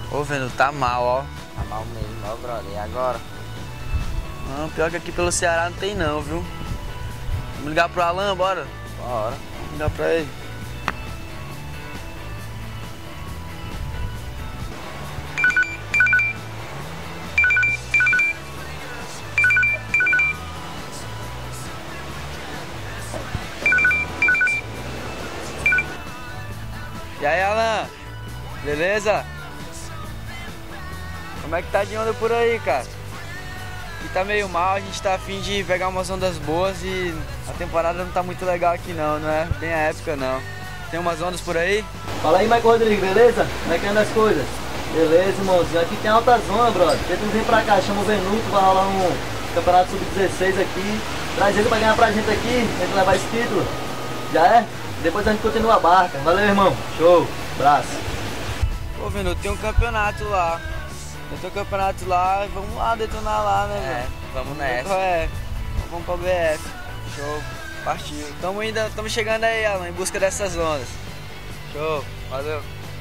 Ô, Vendo, tá mal, ó. Tá mal mesmo, ó, brother. E agora? Não, pior que aqui pelo Ceará não tem não, viu? Vamos ligar pro Alan, bora? Bora. Vamos ligar pra ele. E aí, Alan? Beleza? Como é que tá de onda por aí, cara? Aqui tá meio mal, a gente tá a fim de pegar umas ondas boas e a temporada não tá muito legal aqui não é bem a época não. Tem umas ondas por aí? Fala aí, Michael Rodrigues, beleza? Como é que anda as coisas? Beleza, irmãozinho. Aqui tem alta zona, brother. Tenta vir pra cá, chama o Venuto, vai rolar um campeonato sub-16 aqui. Traz ele pra ganhar pra gente aqui, tenta levar esse título. Já é? Depois a gente continua a barca. Valeu, irmão. Show. Abraço. Pô, Vendo, tem um campeonato lá. Tem um campeonato lá e vamos lá detonar lá, né, velho? Vamos nessa. Vamos pra BF. Show. Partiu. Tamo chegando aí, Alan, em busca dessas ondas. Show. Valeu.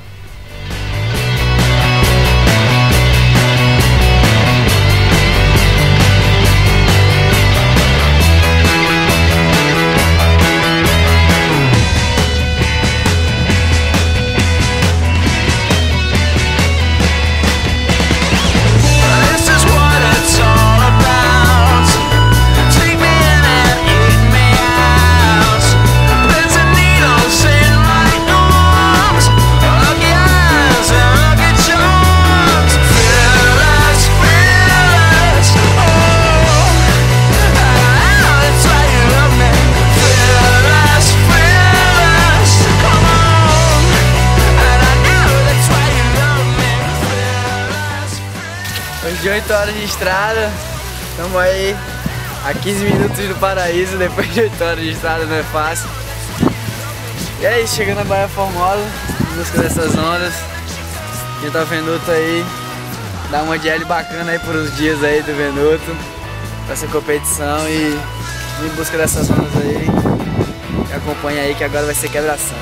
Depois de 8 horas de estrada, estamos aí a 15 minutos do paraíso. Depois de 8 horas de estrada não é fácil. E é isso, chegando na Baía Formosa, em busca dessas ondas. Quem tá Venuto aí, dá uma de L bacana aí por uns dias aí do Venuto, pra essa competição e em busca dessas ondas aí. E acompanha aí que agora vai ser quebração.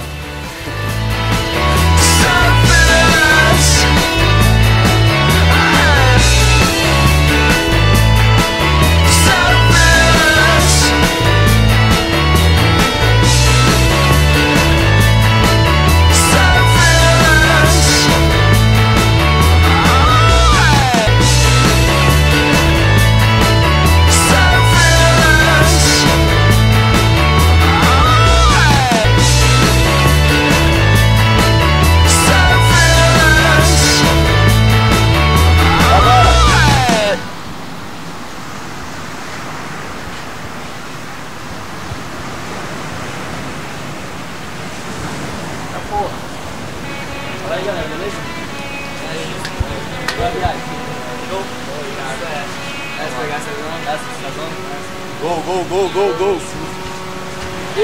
Fala aí, galera, beleza? Boa viagem. Show? Obrigado. Essa pegar essa zona? Essa zona? Gol, gol, gol, gol, gol!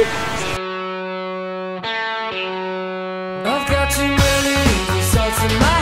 I've got too many thoughts in my